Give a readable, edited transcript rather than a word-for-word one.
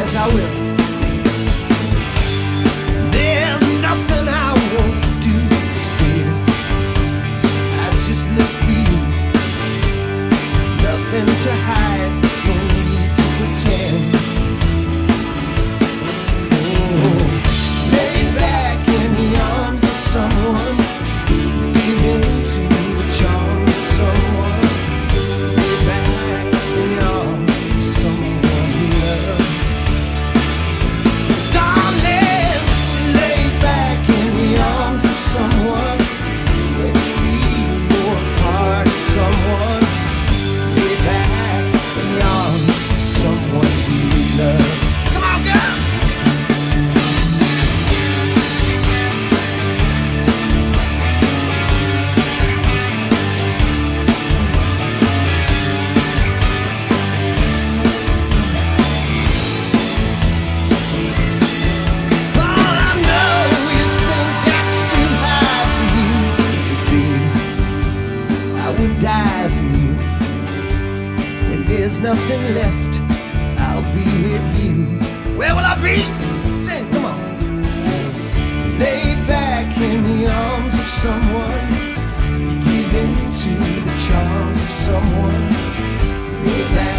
yes I will. There's nothing I won't do, baby. I just live for you. Nothing to hide, no need to pretend. Oh, lay back in the arms of someone, give into the charms of someone. Lay back in the arms of someone you love. Darling, lay back in the arms of someone, when you feel you're a part of someone. Lay back in the arms of someone you love. Come on, girl! Die for you. When there's nothing left, I'll be with you. Where will I be? Sing, come on. Lay back in the arms of someone, give in to the charms of someone. Lay back